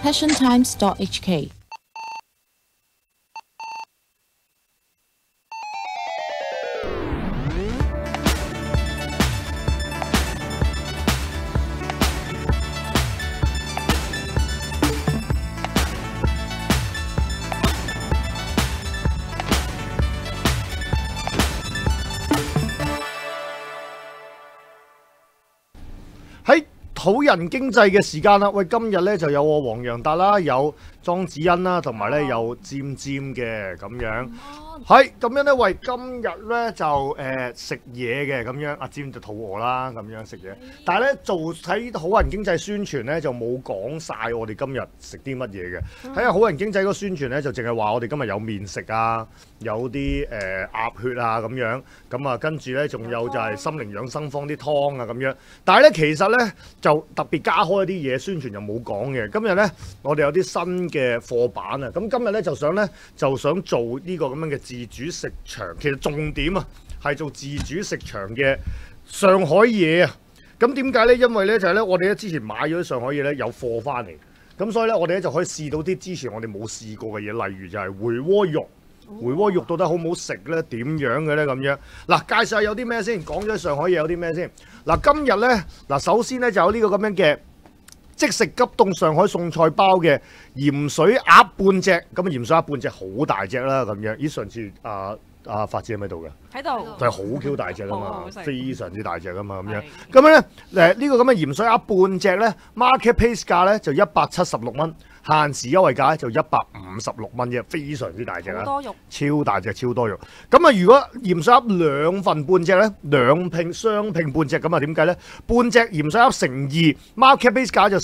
passiontimes.hk。 喺土人經濟嘅時間啦，喂，今日咧就有我黃洋達啦，有莊子欣啦，同埋咧有尖尖嘅咁樣。係咁樣咧，喂，今日咧就食嘢嘅咁樣，阿尖就肚餓啦，咁樣食嘢。但係咧做喺好人經濟宣傳咧就冇講晒我哋今日食啲乜嘢嘅。喺好人經濟嗰個宣傳咧就淨係話我哋今日有麵食啊，有啲鴨血啊咁樣。咁啊跟住咧仲有就係心靈養生坊啲湯啊咁樣。但係咧其實咧就特別加開一啲嘢宣傳又冇講嘅。今日咧我哋有啲新嘅貨板啊。咁今日咧就想做呢個咁樣嘅自主食場，其實重點啊係做自主食場嘅上海嘢啊。咁點解咧？因為咧就係咧，我哋咧之前買咗啲上海嘢咧有貨翻嚟，咁所以咧我哋咧就可以試到啲之前我哋冇試過嘅嘢，例如就係回鍋肉。回鍋肉到底好唔好食咧？點樣嘅咧咁樣？嗱，介紹下有啲咩先？講咗上海嘢有啲咩先？嗱，今日咧嗱，首先咧就有呢個咁樣嘅即食急凍上海餸菜包嘅鹽水鴨半隻，咁啊鹽水鴨半隻好大隻啦咁樣。咦，上次發子喺咪度嘅？ 喺度。 就係好 Q 大隻啊嘛，非常之大隻啊嘛咁樣。咁樣咧呢個咁嘅鹽水鴨半隻咧 ，market price 價咧就176蚊。限時優惠價就156蚊啫，非常之大隻啦， 多肉， 超大隻，超多肉。咁啊，如果鹽水鴨兩份半隻咧，兩拼雙拼半隻咁啊，點計咧？半隻鹽水鴨乘2 ，market base 價就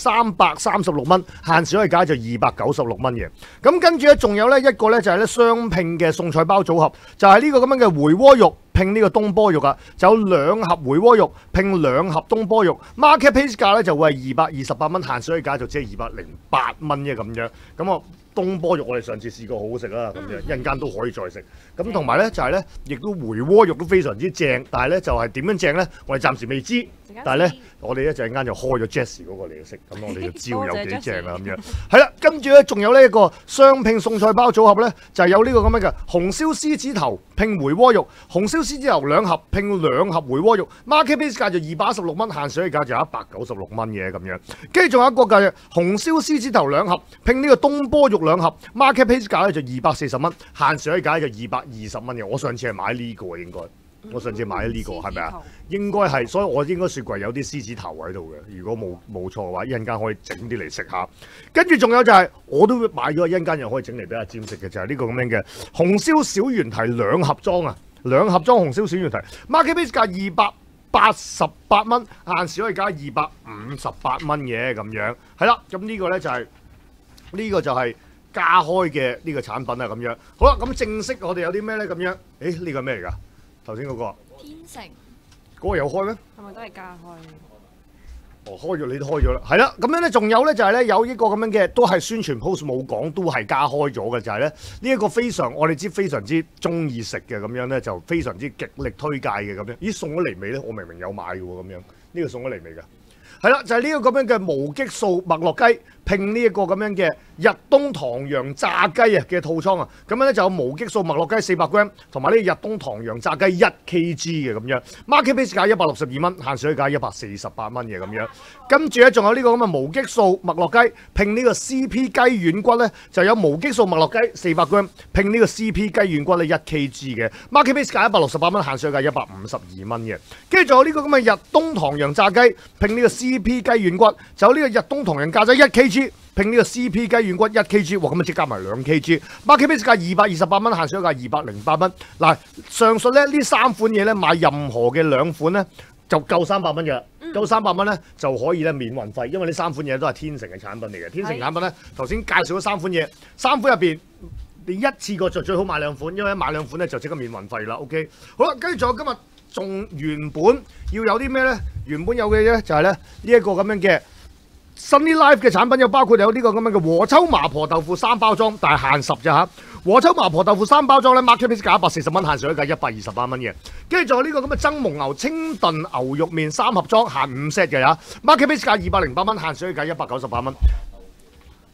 336蚊，限時優惠價就296蚊嘅。咁跟住咧，仲有咧一個咧就係咧雙拼嘅餸菜包組合，就係呢個咁樣嘅回鍋肉。拼呢個東坡肉啊，就有2盒回鍋肉拼2盒東坡肉 ，market price 價咧就會係228蚊，限時價就只係208蚊啫咁樣。咁啊，東坡肉我哋上次試過好好食啦，咁樣一陣間都可以再食。咁同埋咧就係咧，亦都回鍋肉都非常之正，但係咧就係點樣正咧，我哋暫時未知。但係咧，我哋一陣間就開咗 Jessie 嗰個嚟食，咁我哋就知道有幾正啦咁樣。係啦，跟住咧仲有呢一個雙拼餸菜包組合咧，就係有呢個咁樣嘅紅燒獅子頭拼回鍋肉，紅燒獅子頭2盒拼2盒回鍋肉 ，market base 價就216蚊，限時價就196蚊嘅咁樣。跟住仲有一個嘅紅燒獅子頭2盒拼呢個東坡肉2盒 ，market base 價咧就240蚊，限時價就220蚊嘅。我上次係買呢個應該。我上次買咗呢個係咪啊？應該係，所以我應該雪櫃有啲獅子頭喺度嘅。如果冇錯嘅話，一陣間可以整啲嚟食下。跟住仲有就係、是，我都買咗，一陣間又可以整嚟俾阿占食嘅，就係、是、呢個咁樣嘅紅燒小圓蹄2盒裝啊，2盒裝紅燒小圓蹄 ，market base 價288蚊，限時可以加258蚊嘅咁樣。係啦，咁呢個咧就係、是、呢、這個就係加開嘅呢個產品啊咁樣。好啦，咁正式我哋有啲咩咧咁樣？誒呢個咩嚟㗎？頭先嗰個天成嗰個有開咩？ 係咪都係加開？ 哦，開咗你都開咗啦，係啦。咁樣咧，仲有咧就係咧有呢個咁樣嘅，都係宣傳 post 冇講，都係加開咗嘅，就係咧呢一個非常我哋知非常之中意食嘅咁樣咧，就非常之極力推介嘅咁樣。咦，送咗嚟未咧？我明明有買嘅喎，咁樣呢個送咗嚟未㗎？係啦，就係呢個咁樣嘅無激素麥樂雞拼呢一個咁樣嘅日東唐揚炸雞啊嘅套裝啊，咁樣咧就有無激素麥樂雞400 gram 同埋呢日東唐揚炸雞1 kg 嘅咁樣 ，market base 價162蚊，限時價148蚊嘅咁樣。跟住咧仲有呢個咁嘅無激素麥樂雞拼呢個 CP 雞軟骨咧，就有無激素麥樂雞400 gram 拼呢個 CP 雞軟骨咧1 kg 嘅 market base 價168蚊，限時價152蚊嘅。跟住仲有呢個咁嘅日東唐揚炸雞拼呢個 CP 雞軟骨，就有呢個日東唐揚炸雞1 kg。拼呢個 CP 雞軟骨1 kg， 哇咁啊即加埋2 kg，market base 價228蚊，限時價208蚊。嗱，上述咧呢3款嘢咧買任何嘅2款咧就夠300蚊嘅，夠300蚊咧就可以咧免運費，因為呢3款嘢都係天成嘅產品嚟嘅。天成產品咧頭先介紹咗3款嘢，3款入邊你一次過就最好買2款，因為買2款咧就即刻免運費啦。OK， 好啦，跟住仲有今日仲原本要有啲咩咧？原本有嘅咧就係咧呢一個咁樣嘅。Sunny Life 嘅產品又包括有呢個咁樣嘅和秋麻婆豆腐3包裝，但係限10啫嚇。和秋麻婆豆腐3包裝咧 ，market price 價140蚊，限時價128蚊嘅。跟住仲有呢個咁嘅增蒙牛清燉牛肉麵3盒裝，限5 set 嘅嚇，market price 價208蚊，限時價198蚊。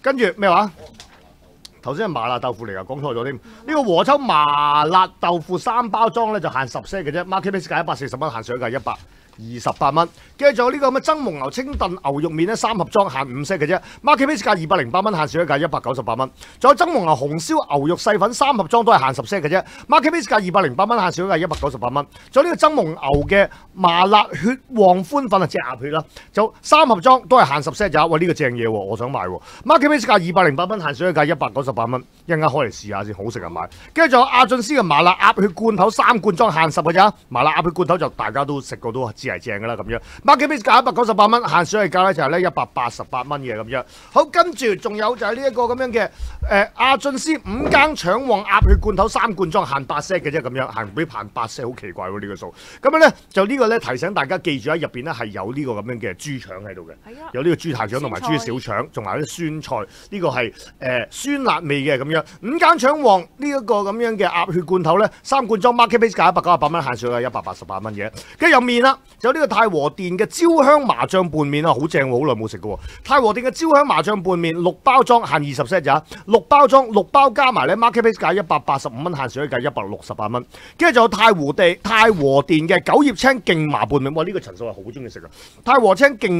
跟住咩話？頭先係麻辣豆腐嚟㗎，講錯咗添。呢個和秋麻辣豆腐3包裝咧就限10 set 嘅啫 ，Market Base 價140蚊，限上價128蚊。跟住仲有呢個咁嘅曾蒙牛清燉牛肉麵咧3盒裝限5 set嘅啫 ，Market Base 價208蚊，限上價198蚊。仲有曾蒙牛紅燒牛肉細粉3盒裝都係限10 set嘅啫 ，Market Base 價208蚊，限上價198蚊。仲有呢個曾蒙牛嘅麻辣血旺歡粉啊，即係鴨血啦，就3盒裝都係限10 set 咋，喂呢個正嘢喎，我想買喎。Market Base 價208蚊，限上價198蚊，一陣間開嚟試下先，好食啊買。跟住仲有阿俊斯嘅麻辣鴨血罐頭3罐裝限10嘅咋，麻辣鴨血罐頭就大家都食過都知係正㗎啦咁樣。Market Base 價198蚊，限上價咧就係咧188蚊嘅咁樣。好，跟住仲有就係呢一個咁樣嘅阿俊斯5更腸旺鴨血罐頭3罐裝限8 set 嘅啫咁樣，限俾限8 set 好奇怪喎呢個數。咁樣咧就呢個咧提醒大家記住喺入邊咧係有呢個咁樣嘅豬腸喺度嘅，有呢個豬大腸同埋豬小腸，仲有啲酸菜，呢個係酸辣味嘅咁樣。5更腸旺呢一個咁樣嘅鴨血罐頭咧3罐裝 Market Base 價198蚊，限上價188蚊嘅。跟住有麵啦，就呢個太和殿嘅焦香麻醬拌麵啊，好正喎，好耐冇食過喎。太和殿嘅焦香麻醬拌麵6包裝限20 set 咋，6包裝6包加埋咧 Market Base 價185蚊，限上價168蚊。跟住仲有太和殿嘅九葉青勁麻拌麵，哇呢個陳數係好中意食啊！太和殿九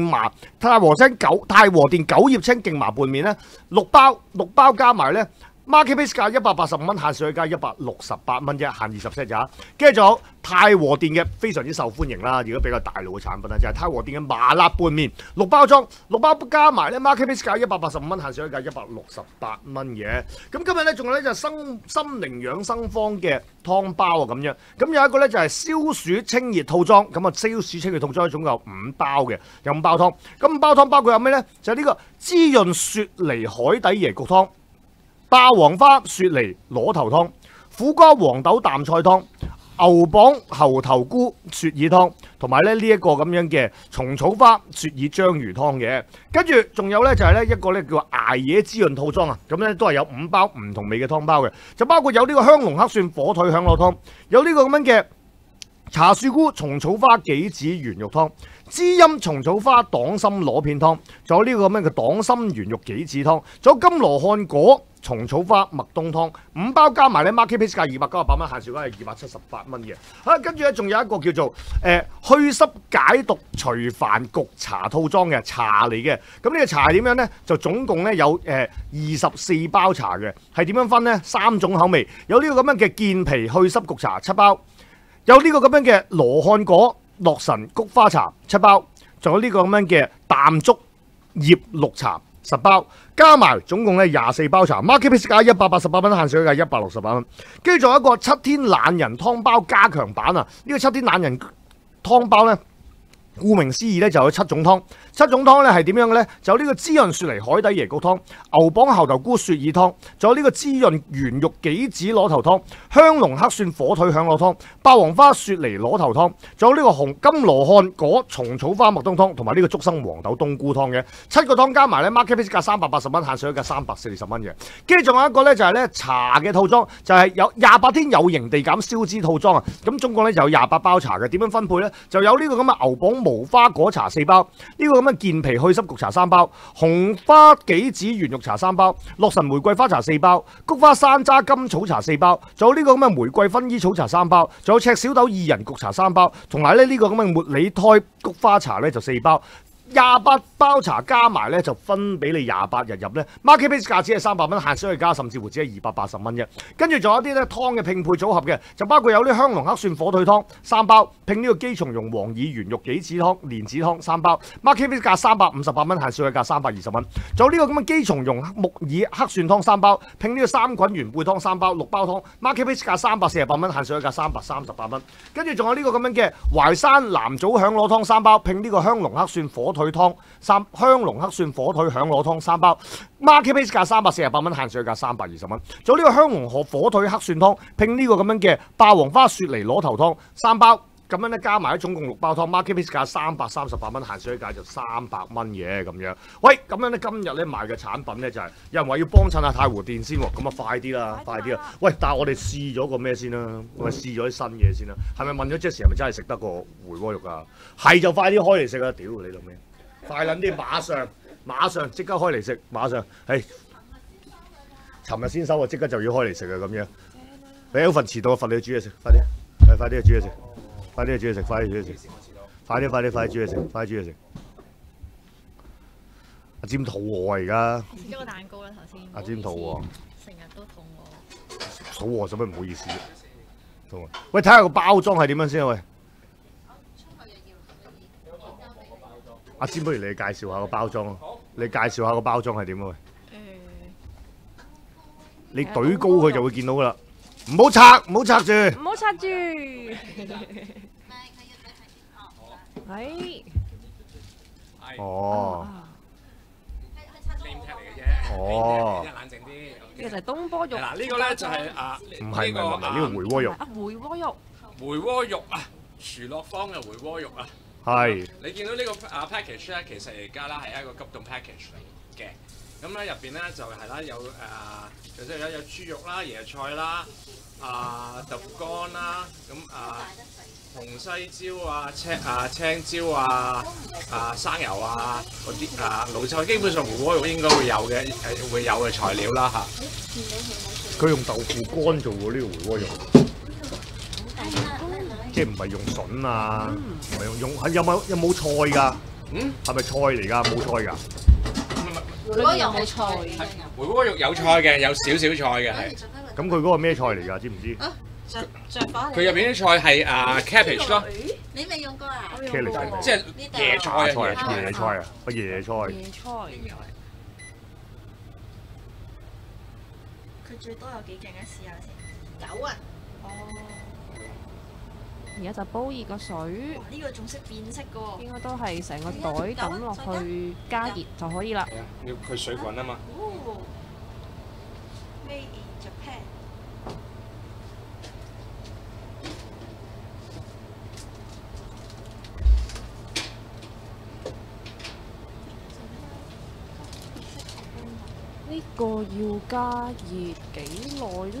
葉青勁麻拌麵咧6包加埋咧。Market Base 價185蚊，限上價168蚊啫，限20 set 咋。跟住仲有太和殿嘅非常之受歡迎啦，如果比較大路嘅產品啦，就係太和殿嘅麻辣拌麵6包裝，6包加埋咧 Market Base 價185蚊，限上價168蚊嘅。咁今日咧仲有咧就係心靈養生坊嘅湯包啊咁樣。咁有一個咧就係消暑清熱套裝，咁啊消暑清熱套裝總共有5包嘅，有5包湯。咁5包湯包括有咩咧？就係呢個滋潤雪梨海底椰焗湯。霸王花雪梨螺頭湯、苦瓜黃豆淡菜湯、牛蒡猴頭菇雪耳湯，同埋咧呢一個咁樣嘅蟲草花雪耳章魚湯嘅。跟住仲有咧就係咧一個咧叫捱夜滋潤套裝啊，咁咧都係有5包唔同味嘅湯包嘅，就包括有呢個香濃黑蒜火腿響螺湯，有呢個咁樣嘅茶樹菇蟲草花杞子圓肉湯、滋陰蟲草花黨參螺片湯，仲有呢個咁樣嘅黨參圓肉杞子湯，仲有金羅漢果蟲草花麥冬湯，5包加埋咧 Market Base 價298蚊，限時價係278蚊嘅。跟住咧仲有一個叫做去濕解毒除煩焗茶套裝嘅茶嚟嘅。咁呢個茶係點樣咧？就總共咧有24包茶嘅，係點樣分咧？3種口味，有呢個咁樣嘅健脾去濕焗茶7包，有呢個咁樣嘅羅漢果洛神菊花茶7包，仲有呢個咁樣嘅淡竹葉綠茶10包，加埋總共咧24包茶 ，Market Base 價188蚊，限上價168蚊。跟住仲有一個7天懶人湯包加強版啊！呢個7天懶人湯包咧，顧名思義咧就有7種湯，7種湯咧係點樣嘅咧？就有呢個滋潤雪梨海底椰焗湯、牛蒡猴頭菇雪耳湯，仲有呢個滋潤圓肉杞子螺頭湯、香濃黑蒜火腿響螺湯、霸王花雪梨螺頭湯，仲有呢個金羅漢果蟲草花麥冬湯，同埋呢個竹笙黃豆冬菇湯嘅7個湯加埋咧 ，Market Base 價380蚊，限上價340蚊嘅。跟住仲有一個咧就係咧茶嘅套裝，就係有28天有型地減消脂套裝啊！咁總共咧就有28包茶嘅，點樣分配咧？就有呢個咁嘅牛蒡無花果茶4包，呢個咁嘅健脾去濕焗茶3包，紅花杞子圓肉茶3包，洛神玫瑰花茶4包，菊花山楂甘草茶4包，仲有呢個咁嘅玫瑰薰衣草茶3包，仲有赤小豆薏仁焗茶3包，同埋咧呢個咁嘅茉莉胎菊花茶咧就4包。28包茶加埋咧就分俾你28日入咧 ，Market Base 價只係300蚊，限時去加，甚至乎只係280蚊啫。跟住仲有啲咧湯嘅拼配組合嘅，就包括有啲香濃黑蒜火腿湯3包，拼呢個姬松茸黃耳圓肉杞子湯、蓮子湯3包 ，Market Base 價358蚊，限時去價320蚊。仲有呢個咁嘅姬松茸木耳黑蒜湯3包，拼呢個三菌元貝湯3包，6包湯 ，Market Base 價348蚊，限時去價338蚊。跟住仲有呢個咁樣嘅淮山南棗響螺湯3包，拼呢個香濃黑蒜火腿湯香濃黑蒜火腿響螺湯3包 ，Market Base 價348蚊，限上價320蚊。仲有呢個香濃火腿黑蒜湯，拼呢個咁樣嘅霸王花雪梨螺頭湯3包，咁樣咧加埋總共6包湯 ，Market Base 價338蚊，限上價就300蚊嘅咁樣。喂，咁樣咧今日咧賣嘅產品咧就係有人話要幫襯下太和殿先喎，咁啊快啲啦，快啲啦！喂，但係我哋試咗個咩先啦？我哋試咗啲新嘢先啦。係咪問咗 Jessie 係咪真係食得個回鍋肉啊？係就快啲開嚟食啊！屌你老味！快撚啲，馬馬上即刻開嚟食，馬上係。尋日先收啊，即刻就要開嚟食啊咁樣。你有份遲到，罰你去煮嘢食，快啲，快啲去煮嘢食，快啲去煮嘢食，快啲煮嘢食，快啲煮嘢食，快啲煮嘢食。阿尖肚餓啊而家。 食咗個蛋糕啦頭先。 阿尖肚餓。 成日都肚餓。 肚餓使乜唔好意思啫？肚餓。喂，睇下個包裝係點樣先啊？喂。阿尖，不如你介紹下個包裝咯。你介紹下個包裝係點啊？喂。你懟高佢就會見到噶啦，唔好拆，唔好拆住， 唔好拆住。係。 哦。 哦。冷靜啲。 呢個就係東坡肉。 嗱，呢個咧就係唔係呢個回鍋肉。 啊，回鍋肉。 回鍋肉啊，廚樂坊嘅回鍋肉啊。 係。 你見到呢個package 咧，其實而家啦係一個急凍 package 嚟嘅。咁咧入邊咧就係啦，有即係有豬肉啦、椰菜啦、豆腐乾啦，咁紅西椒啊、青椒啊、生油啊嗰啲老抽，基本上回鍋肉應該會有嘅，會有嘅材料啦嚇。 佢用豆腐乾做喎呢個回鍋肉，即係唔係用筍啊？唔係用有冇菜㗎？ 嗯， 係咪菜嚟㗎？冇菜㗎？ 回鍋肉冇菜， 回鍋肉有菜嘅，有少少菜嘅係。 咁佢嗰個咩菜嚟㗎？知唔知？ 佢入邊啲菜係cabbage 咯。 你未用過啊？ 茄嚟㗎， 即係椰菜啊， 椰菜啊，椰菜。 佢最多有幾勁咧？試下先。9啊！哦。 而家就煲熱個水， 呢個仲識變色嘅喎。 應該都係成個袋抌落去加熱就可以啦。 要佢水滾啊嘛。 哦。Made in Japan。 呢個要加熱幾耐咧？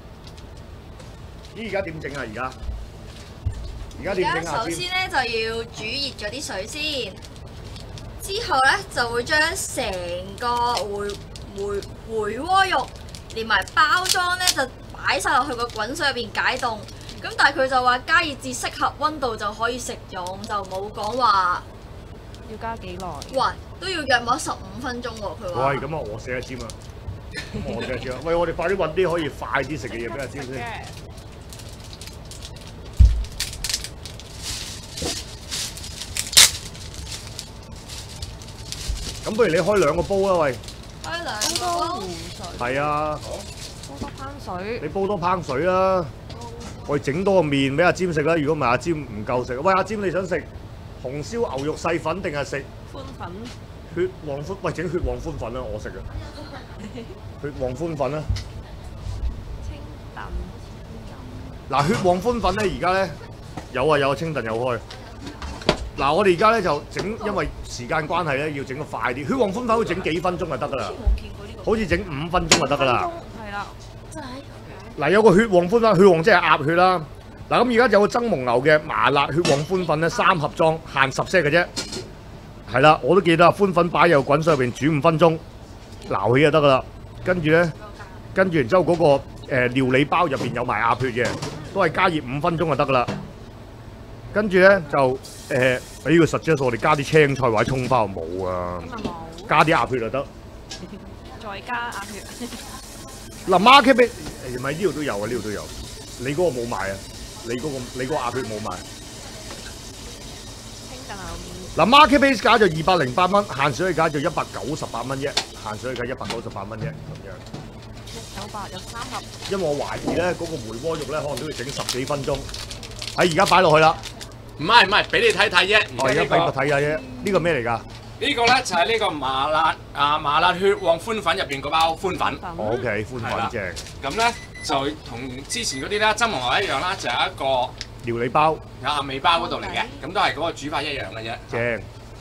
咦，而家點整啊？而家而家首先咧就要煮熱咗啲水先，之後咧就會將成個回鍋肉連埋包裝咧就擺晒落去個滾水入邊解凍。咁但係佢就話加熱至適合溫度就可以食用，就冇講話要加幾耐？ 哇，都要約莫15分鐘喎，佢話。 喂，咁啊，我寫一尖啊！我寫一尖啊！喂，我哋快啲揾啲可以快啲食嘅嘢俾阿尖先。咁不如你開2個煲啦，喂！ 開2個煲。 水。 係啊。 煲多烹水。 你煲多烹水啦。我哋整多個麵俾阿尖食啦。如果唔係阿尖唔夠食。喂，阿尖你想食紅燒牛肉細粉定係食寬粉？ 血黃寬，喂，整血黃寬粉啦，我食啊。血黃寬粉啦。 清燉。 嗱，血黃寬粉咧，而家咧有啊，清燉有開。嗱，我哋而家咧就整，因為時間關係咧，要整得快啲。血黃寬粉好似整幾分鐘就得㗎啦，好似整5分鐘就得㗎啦。 係啦， 真係。 嗱，有個血黃寬粉，血黃即係鴨血啦。嗱，咁而家有個增蒙牛嘅麻辣血黃寬粉咧，3盒裝，限10 set 嘅啫。係啦，我都記得啊，寬粉擺入滾水入邊煮5分鐘，撈起就得㗎啦。跟住然之後嗰個料理包入邊有埋鴨血嘅，都係加熱5分鐘就得㗎啦。跟住咧就俾個 suggest 我哋加啲青菜或者葱花冇啊，加啲鴨血就得。 再加鴨血。 嗱 ，market 俾唔係呢度都有啊，呢度都有。你嗰個冇賣啊？你嗰個鴨血冇賣。 清燉牛面。 嗱 ，market base 價就208蚊，限水價就198蚊啫，限水價198蚊啫咁樣。 198有3盒。 因為我懷疑咧嗰個回鍋肉咧可能都要整10幾分鐘。喺而家擺落去啦。 唔係，俾你睇睇啫。 我而家俾我睇下啫。呢個咩嚟㗎？ 呢個咧就係呢個麻辣血黃寬粉入邊嗰包寬粉。 OK， 寬粉正。 咁咧就同之前嗰啲咧增蒙牛一樣啦，就係一個料理包， 有鴨尾包嗰度嚟嘅，咁都係嗰個煮法一樣嘅啫。 正。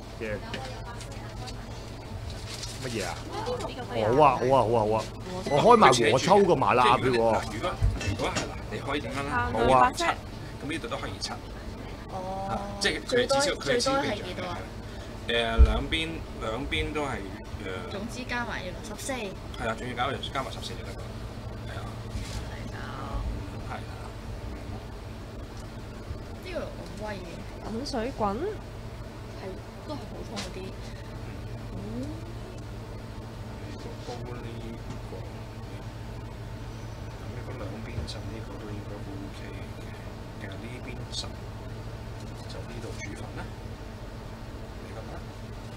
乜嘢啊？好啊！我開埋和抽個麻辣鴨血喎。 如果係嗱，你可以點樣咧？ 好啊。 咁呢度都可以7。 哦。 即係最多係幾多啊？ 兩邊都係總之加埋要14。 係啊，總之加埋14就得㗎。係啊。係啊。 呢個好威嘅， 滾水滾， 係都係普通嗰啲。 個玻璃個，咁如果兩邊浸呢個都應該 OK 嘅，定係呢邊浸就呢度煮飯咧？你覺得？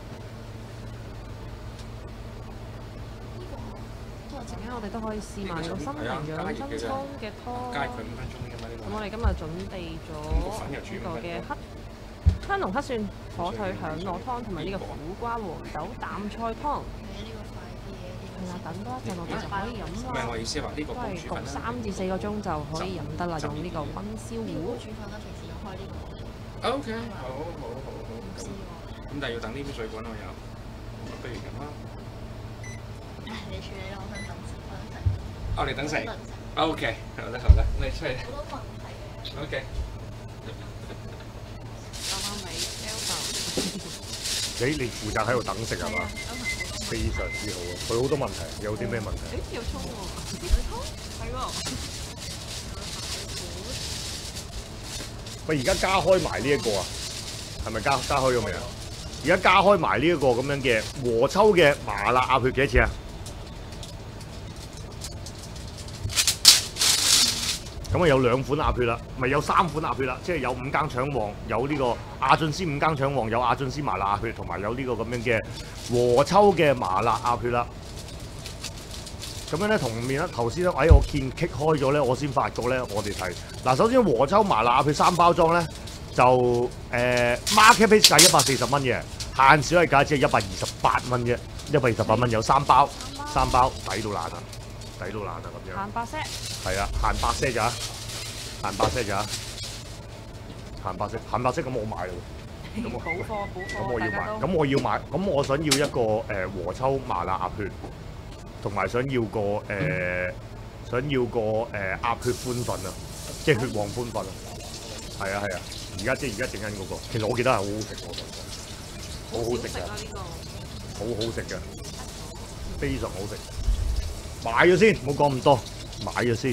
陣間我哋都可以試埋個新營養真湯嘅湯。 加佢5分鐘啫嘛呢個。 咁我哋今日準備咗呢個嘅香濃黑蒜火腿響螺湯，同埋呢個苦瓜黃豆淡菜湯。 呢個快啲嘅， 係啦，等多一陣我哋就可以飲啦。 唔係我意思話呢個都係焗3至4個鐘就可以飲得啦，用呢個溫燒壺。 煮飯啦，平時用開呢個。 OK，好。咁但係要等呢邊水滾我有，不如咁啦。 你處理啦，我想等食。 哦，你等食。OK，好啦，你出嚟。 好多問題嘅。 OK。 啱啱尾 Elsa。 你負責喺度等食係嘛？非常之好啊！佢好多問題，有啲咩問題？ 有葱喎，有葱，係喎。 喂，而家加開埋呢一個啊，係咪加開咗未啊？而家加開埋呢一個咁樣嘅和秋嘅麻辣鴨血幾多錢啊？咁啊有2款鴨血啦，咪有3款鴨血啦，即係有5更腸旺，有呢個亞俊絲5更腸旺，有亞俊絲麻辣鴨血，同埋有呢個咁樣嘅和秋嘅麻辣鴨血啦。咁樣咧同面咧頭先咧，我見棘開咗咧，我先發覺咧，我哋睇嗱，首先和秋麻辣鴨血3包裝咧就market price 價140蚊嘅，限時價只係128蚊啫，128蚊有3包抵到爛啊！抵到爛啊咁樣。 限8 set。 係啊，限8 set 咋，限8 set 咋，限8 set 咁我買咯。咁我補貨， 咁我要買，咁我要買，咁我想要一個和秋麻辣鴨血，同埋想要個鴨血寬粉啊，即係血旺寬粉啊。係啊，而家整緊嗰個，其實我記得係好好食喎，好好食㗎，好好食嘅，非常好食。買咗先，唔好講咁多，買咗先。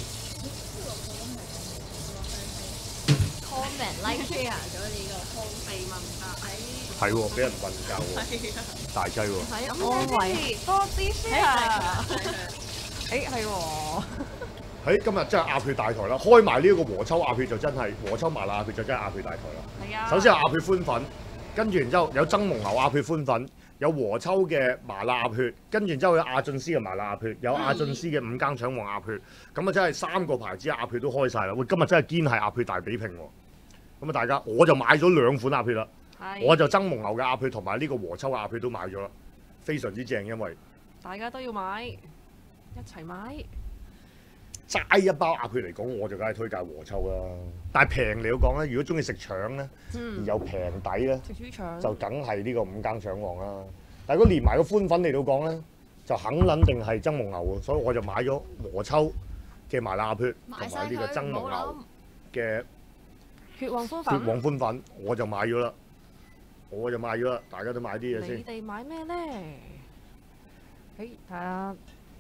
comment like share 咗你個荒廢問答， 係喎，俾人瞓覺喎，大劑喎。 安慰多啲 share。誒係喎。 喺今日真係鴨血大台啦，開埋呢一個和秋鴨血就真係和秋麻辣鴨血就真係鴨血大台啦。 係啊。 首先係鴨血寬粉，跟住然之後有曾蒙牛鴨血寬粉。有和秋嘅麻辣鴨血，跟住之後有亞俊絲嘅麻辣鴨血，有亞俊絲嘅5更腸旺鴨血，咁啊真係3個牌子鴨血都開晒啦！喂，今日真係堅係鴨血大比拼喎！咁啊大家，我就買咗2款鴨血啦，我就曾蒙牛嘅鴨血同埋呢個和秋鴨血都買咗啦，非常之正，因為大家都要買，一齊買。 齋一包鴨血嚟講，我就梗係推介和秋啦。但係平嚟講咧，如果中意食腸咧，而又平底咧， 食豬腸就梗係呢個5更腸旺啦。但係如果連埋個寬粉嚟到講咧，就肯撚定係曾蒙牛喎。所以我就買咗和秋嘅麻辣鴨血同埋呢個曾蒙牛嘅血旺寬粉，我就買咗啦。大家都買啲嘢先。 你哋買咩咧？睇下。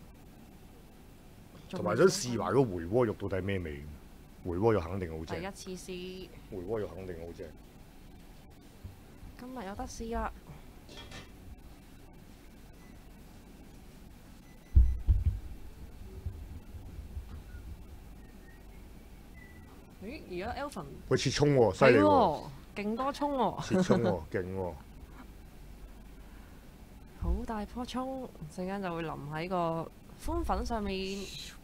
同埋想試埋嗰個回鍋肉到底咩味？回鍋肉肯定好正。 第一次試。 回鍋肉肯定好正。 今日有得試啦！咦？而家 Elvin 佢切葱喎，犀利喎！ 勁多葱喎！ 切葱喎，勁喎！ 好大棵葱，陣間就會淋喺個寬粉上面。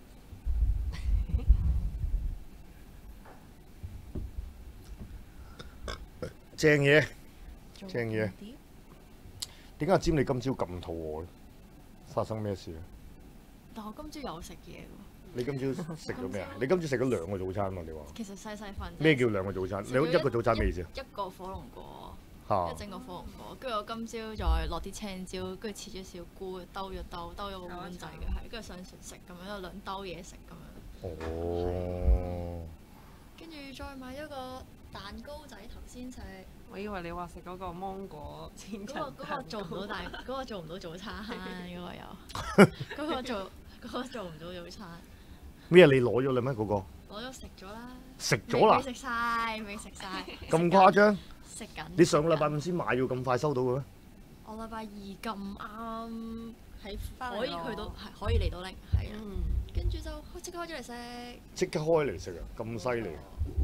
正嘢，正嘢。點解阿占你今朝咁肚餓咧？發生咩事咧？ 但我今朝有食嘢喎。 你今朝食咗咩啊？你今朝食咗2個早餐嘛？你話？ 其實細份。 咩叫2個早餐？你一個早餐咩意思啊？ 一個火龍果，一整個火龍果，跟住我今朝再落啲青椒，跟住切咗小菇，兜咗個碗仔嘅，係，跟住上船食咁樣，有2兜嘢食咁樣。 哦。 跟住再買咗個蛋糕仔頭先食， 我以為你話食嗰個芒果千層嗰個做唔到嗰個做唔到早餐，嗰個有，嗰個做唔到早餐。 咩？你攞咗啦咩？嗰個攞咗食咗啦。 食咗啦？ 未食晒。 咁誇張？ 食緊。 你上個禮拜五先買要咁快收到嘅咩？ 我禮拜二咁啱喺可以去到係可以嚟到拎，係啊。跟住就即刻開咗嚟食。 即刻開嚟食啊！咁犀利。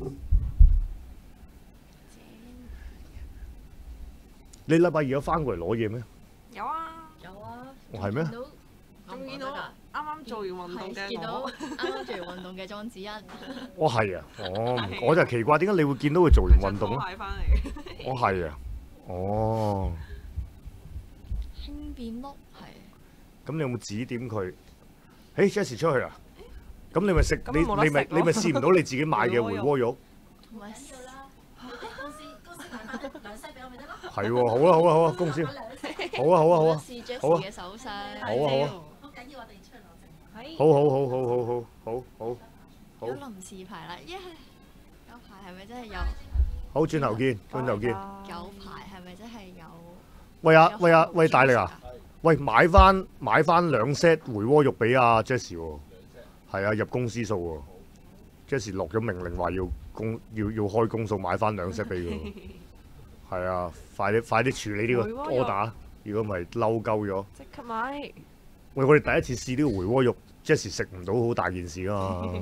你禮拜二有翻過嚟攞嘢咩？ 有啊。 我係咩？ 仲見到啱啱做完運動嘅見到啱啱做完運動嘅莊子欣。 我係啊，我就奇怪點解你會見到佢做完運動咧？我係啊，哦。 輕便碌係。 咁你有冇指點佢？誒 Jessie 出去啊？咁你咪食你咪試唔到你自己買嘅回鍋肉？ 同埋公司買2 set 俾我咪得咯。 係喎，好啊，公司。好啊。 試 Jessie 嘅手勢。 好啊。 好緊要，我哋出去攞證。 好。 有臨時牌啦，有牌係咪真係有？ 好，轉頭見。 有牌係咪真係有？ 喂，大力啊！喂，買翻2 set 回鍋肉俾阿 Jessie 喎。係啊，入公司數喎。Jessie 落咗命令話要開公數買翻2 set 俾佢。係啊，快啲處理呢個 order，如果唔係嬲鳩咗。 即刻買。 喂，我哋第一次試呢個回鍋肉 ，Jessie 食唔到好大件事啊嘛。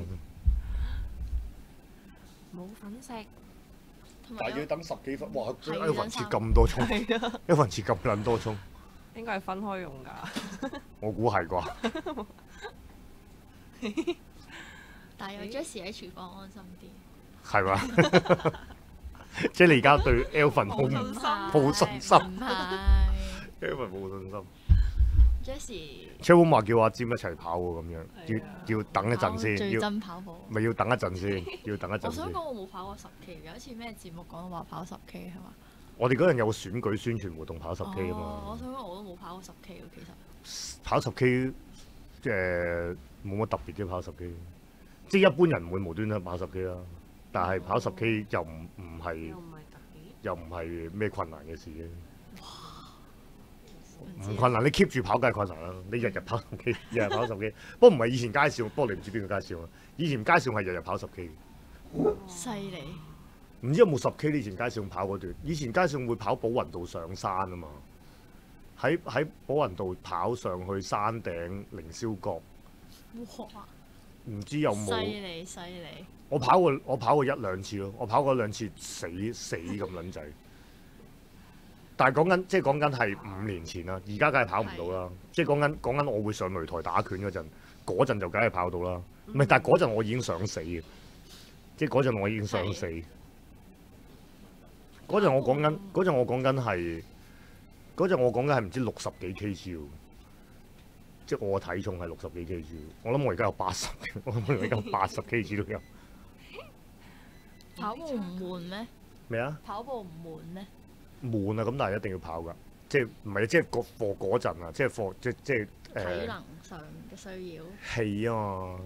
冇粉食。 但係要等10幾分，哇！一份切咁多葱，一份切咁撚多葱。 應該係分開用㗎。 我估係啩。 但係有 Jessie 喺廚房安心啲。 係嘛？即係你而家對 Alvin 冇信心。 唔係。 Alvin 冇信心。 Jessie。 Chairwoman 話叫阿占一齊跑喎，咁樣要等一陣先。 最憎跑步。 咪要等一陣先，要等一陣先。 我想講我冇跑過10K，有一次咩節目講到話跑10K 係嘛？ 我哋嗰陣有個選舉宣傳活動跑10K 啊嘛。 我想講我都冇跑過10K 喎，其實。 跑10K 冇乜特別啫，跑10K。即係一般人唔會無端端跑10K 啦，但係跑10K 又唔係咩困難嘅事嘅。唔困難，你 keep 住跑梗係困難啦。你日日跑10K，日日跑10K。不過唔係以前街市，不過你唔知邊個街市啊？以前街市係日日跑10K。 犀利！ 唔知有冇10K？以前街市跑嗰段，以前街市會跑寶雲道上山啊嘛。喺寶雲道跑上去山頂凌霄閣。 哇！ 唔知有冇？ 犀利！ 我跑過1、2次咯，我跑過2次死咁撚滯。但係講緊係5年前啦，而家梗係跑唔到啦。即係講緊我會上擂台打拳嗰陣就梗係跑到啦。唔係，但係嗰陣我已經想死嘅，即係嗰陣我已經想死。嗰陣我講緊係唔知60幾 kg，即係我嘅體重係60幾 kg。我諗我而家有80，我諗我而家有80 kg 都有。 跑步唔悶咩？ 咩啊？ 跑步唔悶咩？ 悶啊！咁但係一定要跑㗎，即係唔係即係嗰陣啊？即係體能上嘅需要。 氣啊嘛，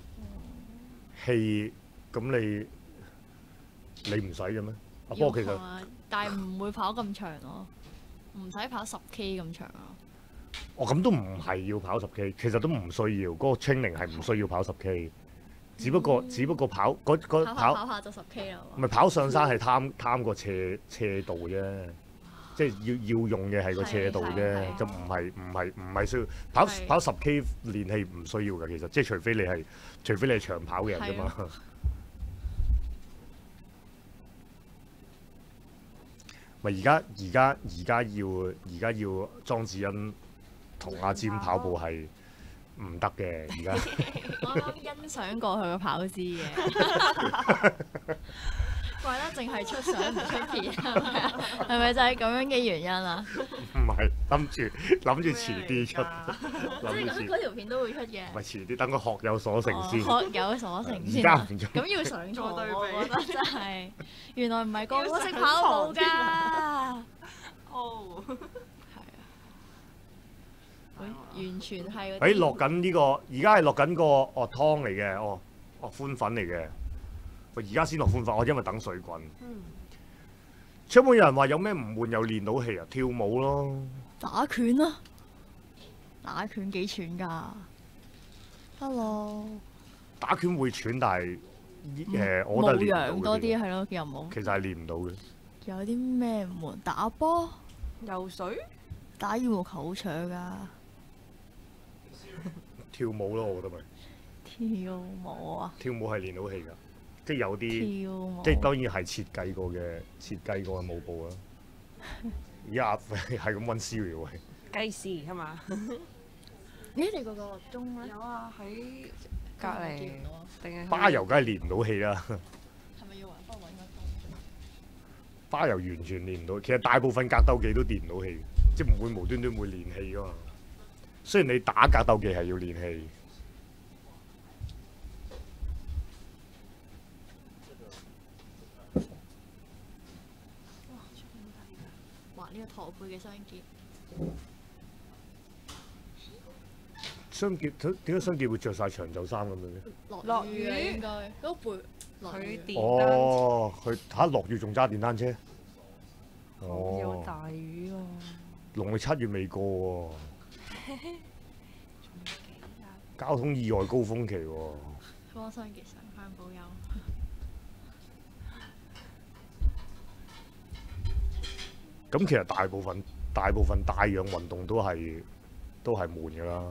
氣咁你唔使嘅咩？不過其實， 但係唔會跑咁長咯，唔使跑10K 咁長啊。 咁都唔係要跑10K，其實都唔需要，嗰個 training 係唔需要跑10K，只不過跑跑下就10K 啦。 唔係跑上山係貪個斜度啫，即係要用嘅係個斜度啫，就唔係需要跑10K 練氣唔需要嘅，其實即係除非你係長跑嘅人啫嘛。咪而家要莊子欣同阿占跑步係唔得嘅，而家。 我啱欣賞過佢個跑姿嘅，怪得淨係出相唔出片，係咪就係咁樣嘅原因啊？ 唔係，諗住遲啲出， 即係嗰條片都會出嘅。 咪遲啲等佢學有所成先。 學有所成先。 而家唔做。 咁要上課，我覺得真係原來唔係個個識跑步㗎。哦。完全係嗰啲。 落緊呢個，而家係落緊個湯嚟嘅，寬粉嚟嘅。 我而家先落歡快，我因為等水滾。 嗯， 出面有人話有咩唔悶又練到氣啊？跳舞咯， 打拳啊！打拳幾喘㗎？Hello， 打拳會喘，但係我冇覺得練氧多唔到嘅。 啲係咯，有冇？ 其實係練唔到嘅。 有啲咩唔悶？打波、 游水。 打羽毛球好搶㗎， 跳舞咯，我覺得咪跳舞啊！ 跳舞係練到氣㗎，即係有啲。 跳舞即係當然係設計過嘅舞步啦。而家係咁温 Siri 喎， 計時係嘛？ 咦？你嗰個鐘咧？ 有啊，喺隔離定係巴柔梗係練唔到氣啦。 係咪要幫我揾個鐘？ 巴柔完全練唔到，其實大部分格鬥技都練唔到氣，即係唔會無端端會練氣㗎嘛。雖然你打格鬥技係要練氣。 畫呢個駝背嘅雙傑， 雙傑點解雙傑會着晒長袖衫咁樣嘅？ 落雨啊應該嗰個背落佢雨。 電單車， 哦，佢落雨仲揸電單車。 好哦有，大雨喎。 農曆7月未過喎，交通意外高峰期喎。 幫雙傑上翻保佑。 咁其實大部分帶氧運動都係悶㗎啦。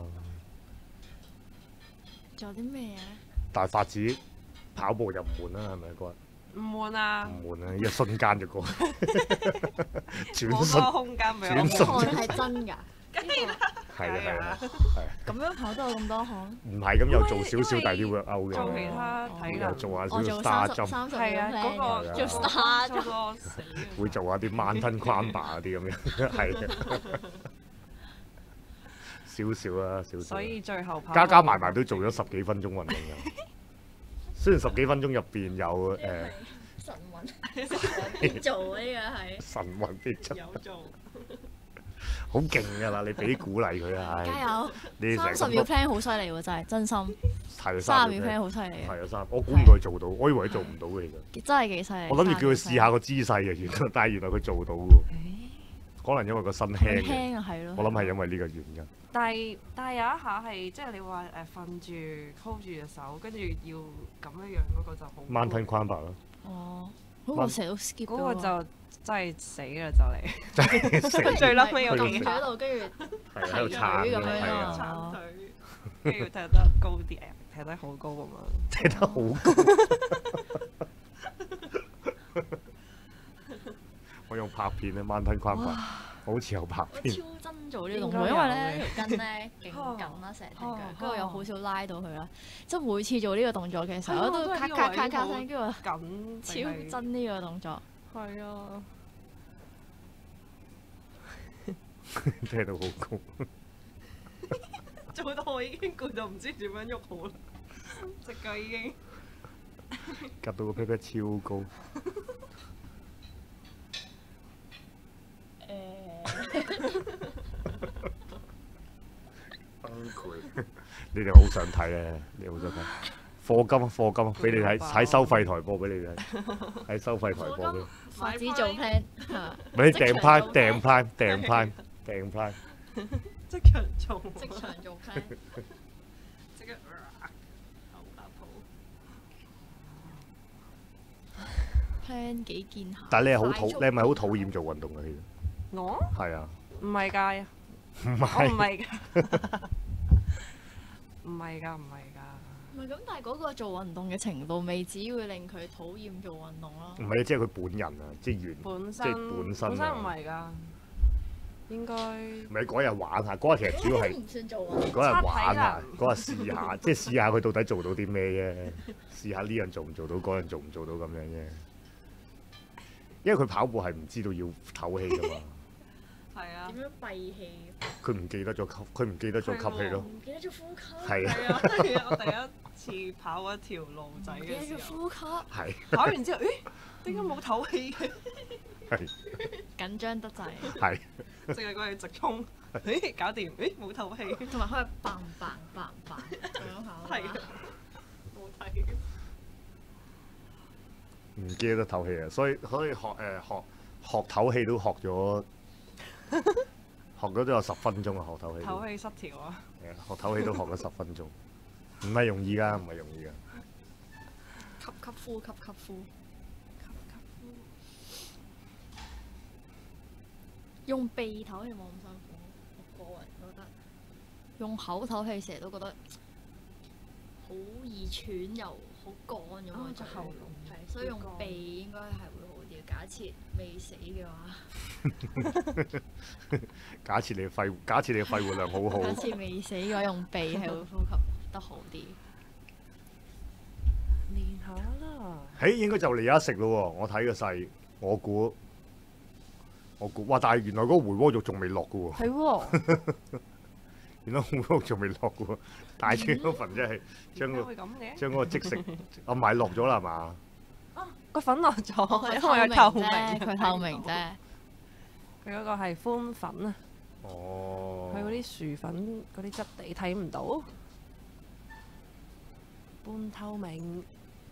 仲有啲咩啊？ 大發子跑步又唔悶啦，係咪嗰日？ 唔悶啊！ 唔悶啊！一瞬間就過，轉好瞬多空間俾我轉瞬汗係真㗎， 係啊， 咁樣跑都有咁多汗。 唔係咁又做少少第啲 workout 做其嘅， 他體又能， 做下少我做少 star jump， 30 係啊，嗰個做 star 做個死啊會做下啲 mountain climber 嗰啲咁樣，係啊，少少啦，少少所。以最後跑加埋都做咗10幾分鐘運動嘅。雖然10幾分鐘入邊有神韻邊做呢個係？ 神運啲出， 有做， 好勁㗎啦！你俾啲鼓勵佢啊！唉加油！ 你成 30秒 plan 好犀利喎，真係真心。 係 30秒 plan 好犀利係啊，3，我估唔到佢做到，我以為佢做唔到嘅其實。 真係幾犀利。 我諗住叫佢試下個姿勢嘅，但係原來佢做到喎。可能因為個身輕嘅， 輕啊，係咯。 我諗係因為呢個原因。 但係有一下係即係你話瞓住 hold 住隻手，跟住要咁樣嗰個就好。 Mountain climber 咯， 哦，嗰個成日都 skip 嗰個咗喎就真係死啦就嚟。 真係死最嬲尾有撳幾住喺度，跟住係喺度撐咁樣係啊， 啊撐腿，跟住踢得高啲，踢得好高咁樣。 踢得好高。我用拍片咧，Mountain climber，好似有拍我片。 超憎做呢個動作，因為咧條筋咧勁緊啦，成條腳，跟住又好少拉到佢啦。即係每次做呢個動作嘅時候，我都咔咔咔咔聲，跟住我緊超憎呢個動作。 係啊， 踢到好高， 做到我已經攰到唔知點樣喐好啦，隻腳已經。 夾到個 pat pat 超高。崩潰！你哋好想睇咧，你好想睇。課金，俾你睇，喺收費台播俾你睇，喺收費台播俾你。 發子做 plan， 咪訂 prime， 即場做， 即場做 plan。 即刻好打鋪。 plan 幾見下。 但係你係咪好討厭做運動嘅？其實我係啊， 唔係㗎， 唔我唔係係㗎，唔係㗎，唔係㗎。 唔係咁，但係嗰個做運動嘅程度未至於會令佢討厭做運動咯。 唔係，即係佢本人啊，即係原本即係本身啊唔係㗎，應該唔係嗰日玩下，嗰日其實主要係。 唔算做運動。 嗰日玩下， 測嗰日試下，即係試下佢到底做到啲咩啫？試下呢樣做唔做到，嗰樣做唔做到咁樣啫。因為佢跑步係唔知道要唞氣噶嘛， 係啊， 點樣閉氣？ 佢唔記得咗吸，佢唔記得咗吸氣咯。 唔記得咗呼吸。 係啊， 係啊，係啊，我第一次跑一條路仔唔記得嘅時候， 咗呼吸。 係跑完之後，誒點解冇唞氣嘅？ 係緊張得滯， 係， 淨係過去直衝，誒搞掂，誒冇唞氣， 同埋可以嘭嘭嘭嘭咁樣跑。 係啊，冇睇。 唔記得唞氣啊！所以學唞氣都學咗，學咗都有10分鐘啊！學唞氣都。 唞氣失調啊！ 係啊，學唞氣都學咗10分鐘，唔係容易㗎，唔係容易㗎。 吸吸呼，吸吸呼，吸吸呼。用鼻唞氣冇咁辛苦，我個人覺得。用口唞氣成日都覺得好易喘又好乾咁啊！ 隻喉嚨係，所以用鼻應該係會好啲。假設未死嘅話， 假設你嘅肺活量好好， 假設未死嘅話，用鼻係會呼吸得好啲。 練下啦。 誒應該就嚟有得食咯喎！我睇個勢，我估，哇！但係原來嗰個回鍋肉仲未落嘅喎， 係喎。 原來回鍋肉仲未落嘅喎，大串嗰份真係將點解個會咁嘅？ 將嗰個即食唔係落咗啦係嘛？ 個粉落咗，因為佢佢透明啫，佢透明啫。 佢嗰個係寬粉啊， 哦， 佢嗰啲薯粉嗰啲質地睇唔到，半透明。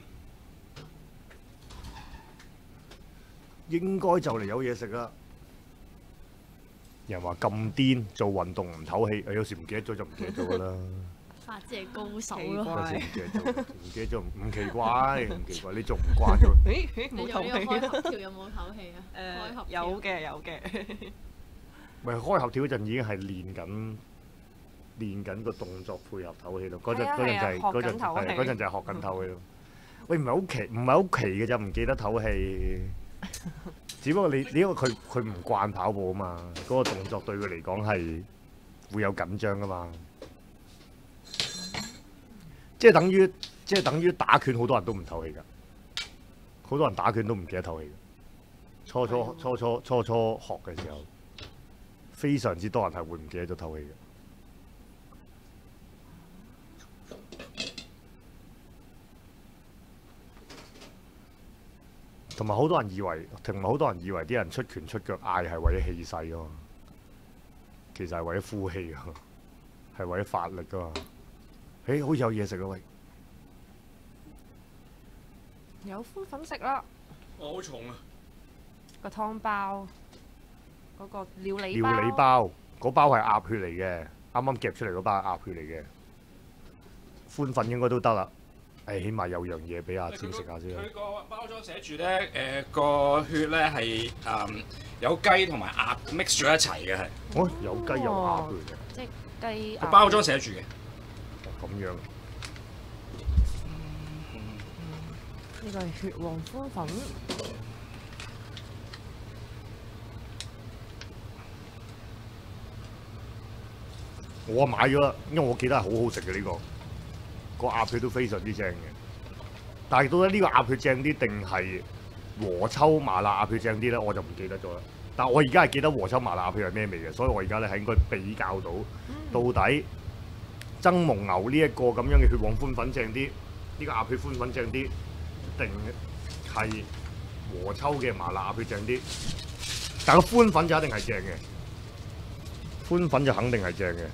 應該就嚟有嘢食啦。人話咁癲，做運動唔唞氣，有時唔記得咗就唔記得咗㗎啦。 法之係高手奇咯。 怪有時唔記得咗，唔記得咗唔奇怪，唔奇怪，你做唔慣咗。 咦？ 你做冇透氣。 呢個開合跳有冇唞氣啊？開合跳有嘅有嘅。 咪開合跳嗰陣已經係練緊個動作配合唞氣咯。嗰陣係啊嗰陣就係係啊嗰陣學緊唞氣係嗰陣就係學緊唞氣咯。喂，唔係好奇嘅就唔記得唞氣。只不過你因為佢唔慣跑步啊嘛，嗰個動作對佢嚟講係會有緊張噶嘛。即係等於打拳，好多人都唔唞氣㗎。好多人打拳都唔記得唞氣㗎。初初學嘅時候，非常之多人係會唔記得咗唞氣嘅。同埋好多人以為啲人出拳出腳嗌係為咗氣勢㗎嘛，其實係為咗呼氣㗎，係為咗發力㗎嘛。誒，好似有嘢食啊喂！ 有寬粉食啦， 我好重啊！ 個湯包，嗰個料理料理包嗰包係鴨血嚟嘅，啱啱夾出嚟嗰包係鴨血嚟嘅，寬粉應該都得啦。誒，起碼有樣嘢俾阿占食下先啦。 佢個包裝寫住咧，個血咧係有雞同埋鴨 mix 咗一齊嘅係。 哦，有雞有鴨血嘅， 即係雞個包裝寫住嘅。 咁樣。 呢個係血黃寬粉， 我買咗啦，因為我記得係好好食嘅呢個。個鴨血都非常之正嘅，但係到底呢個鴨血正啲定係和秋麻辣鴨血正啲咧？我就唔記得咗啦。但係我而家係記得和秋麻辣鴨血係咩味嘅，所以我而家咧係應該比較到底曾蒙牛呢一個咁樣嘅血黃寬粉正啲，呢個鴨血寬粉正啲，定係和秋嘅麻辣鴨血正啲？但係個寬粉就一定係正嘅，寬粉就肯定係正嘅。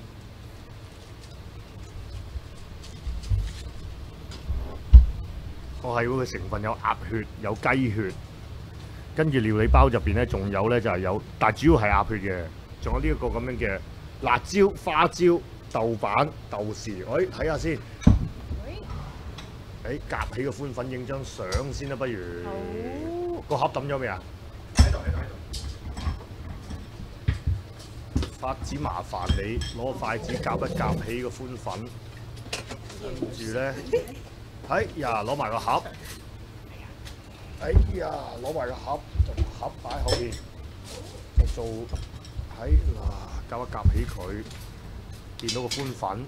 係喎，佢成分有鴨血、有雞血，跟住料理包入邊咧，仲有咧就係有，但係主要係鴨血嘅，仲有呢一個咁樣嘅辣椒、花椒、豆瓣、豆豉。睇下先。夾起個寬粉影張相先啦，不如。個盒抌咗未啊？喺度。發子麻煩你攞筷子夾一夾起個寬粉，跟住咧。哎呀，攞埋個盒！哎呀，攞埋個盒，就盒擺喺後邊，就做嗱，夾一夾起佢，見到個寬粉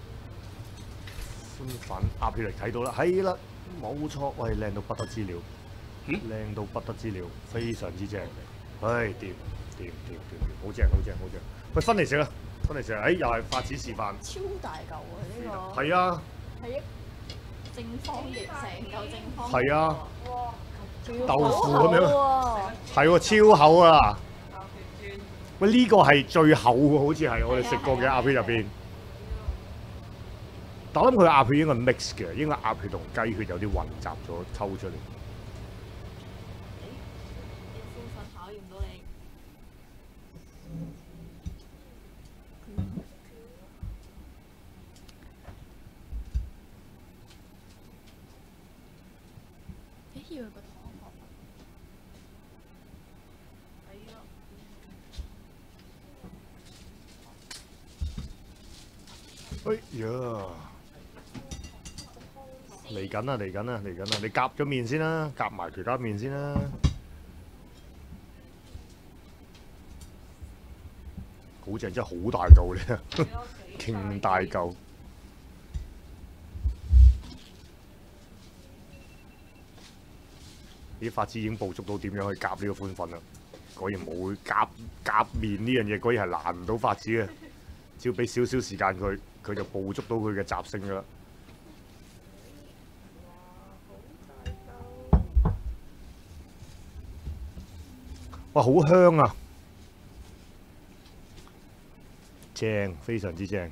鴨血嚟睇到啦，係啦，冇錯，喂，靚到不得之了，靚到不得之了，非常之正，唉，掂，好正，喂，分嚟食啦，又係發子示範， 超大嚿啊！呢個係啊。 係一正方形，成嚿正方形。 係啊， 哇！ 豆腐咁樣，係喎，超厚啊！喂，呢個係最厚喎，好似係我哋食過嘅鴨血入邊。但我諗佢鴨血應該係 mix 嘅，應該鴨血同雞血有啲混雜咗抽出嚟。 考驗到你。誒要個糖殼。係咯。 哎呀！嚟緊啦，嚟緊啦，嚟緊啦！你夾咗面先啦，夾埋其他面先啦。好正，真係好大嚿咧，勁大嚿。啲法子已經捕捉到點樣去夾呢個寬粉啦。果然冇夾面呢樣嘢，果然係難唔到法子嘅。只要俾少少時間佢，佢就捕捉到佢嘅習性噶啦。哇，好香啊！正，非常之正。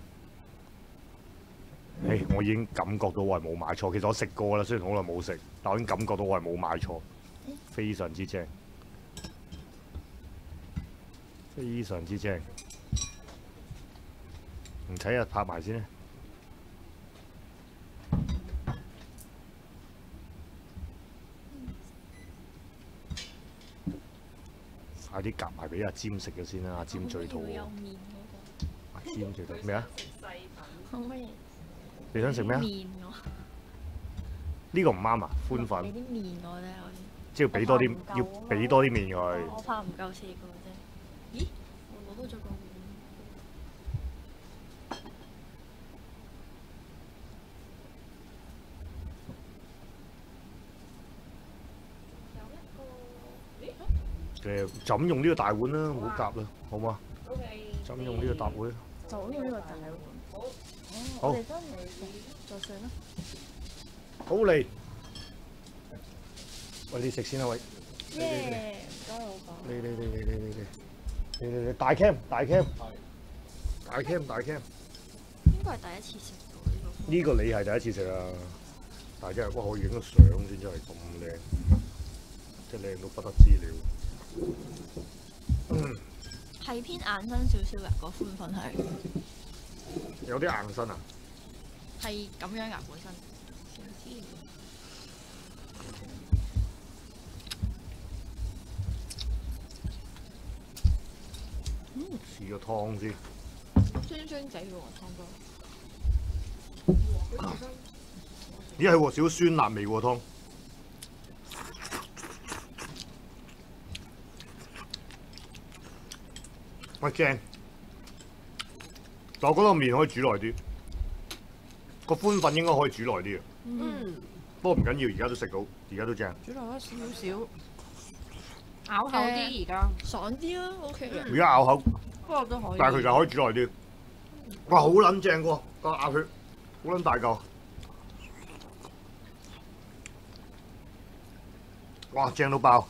我已經感覺到我係冇買錯。其實我食過啦，雖然好耐冇食，但我已經感覺到我係冇買錯，非常之正，非常之正。唔睇啊，拍埋先啦。快啲夾埋俾阿占食咗先啦，阿占最肚餓。阿占最肚咩啊？ 可唔可以？ 你想食咩啊？ 面我。 呢個唔啱啊，寬粉。 俾啲面我啫，我即係俾多啲，要俾多啲面佢。 我怕唔夠4個啫。咦？我攞到咗個碗。 就咁用呢個大碗啦，唔好夾啦，好嘛？就咁用呢個大碗。 就咁用呢個大碗。 好。 我哋真係就算啦。 好嚟。喂，你食先啦，喂。 耶！唔該老闆。 你大 cam 大 cam 大 cam 大 cam。 應該係第一次食到呢個。 呢個你係第一次食啊！但係真係哇，可以影個相先，真係咁靚，真係靚到不得之了。 係偏硬身少少嘅個寬粉係。 有啲硬身啊？ 係咁樣㗎本身。 試個湯先。 酸酸仔嘅喎湯都。 咦係喎，少酸辣味喎湯。喂正，但我覺得個麵可以煮耐啲，個寬粉應該可以煮耐啲嘅。不過唔緊要，而家都食到，而家都正。 煮耐咗少少，咬口啲而家。 爽啲啦，OK 嘅。 而家咬口， 不過都可以。 但係佢就可以煮耐啲。哇，好撚正喎，個鴨血，好撚大嚿。哇，正到爆！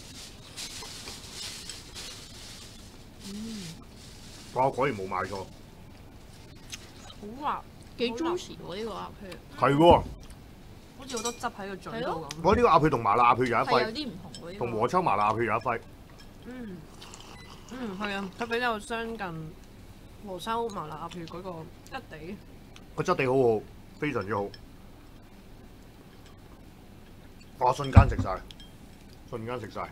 哇，我果然冇買錯。 好滑， 幾 juicy 喎呢個鴨血。 係喎。 好似好多汁喺個嘴度咁。 我呢個鴨血同麻辣鴨血有一係有揮， 啲唔同喎。 同和秋麻辣鴨血有一揮。 係啊，佢比較相近和秋麻辣鴨血嗰個質地。 個質地好好，非常之好。哇！瞬間食晒，瞬間食晒，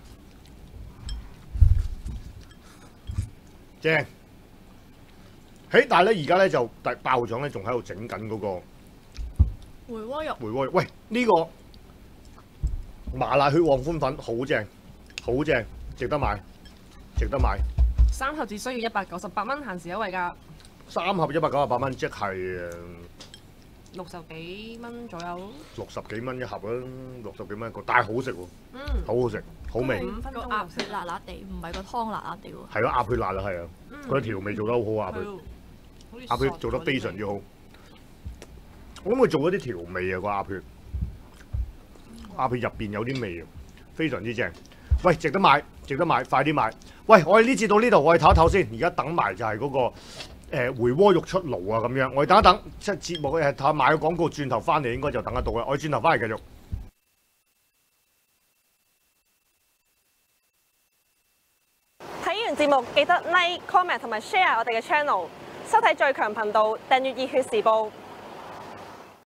正。但係咧，而家咧就爆醬咧，仲喺度整緊嗰個回鍋肉。 回鍋肉。喂，呢個麻辣血旺寬粉好正，好正，值得買，值得買。 3盒只需要198蚊，限時優惠價。 3盒198蚊，即係 60幾蚊左右。 60幾蚊一盒啦，60幾蚊一個，但係好食喎，好好食，好味。 5分個鐘鴨血辣辣地，唔係個湯辣辣地喎。 係咯，鴨血辣啊，係啊，佢調味做得好好，鴨血。鴨血做得非常之好，我諗佢做咗啲調味啊個鴨血，鴨血入邊有啲味啊，非常之正。喂，值得買，值得買，快啲買！喂，我哋呢節到呢度，我哋唞一唞先，而家等埋就係嗰個回鍋肉出爐啊咁樣，我哋等一等，即係節目睇下買個廣告，轉頭翻嚟應該就等得到啦。我哋轉頭翻嚟繼續。 完節目記得 like、comment 同埋 share 我哋嘅 channel，收睇最強頻道，訂閱熱血時報。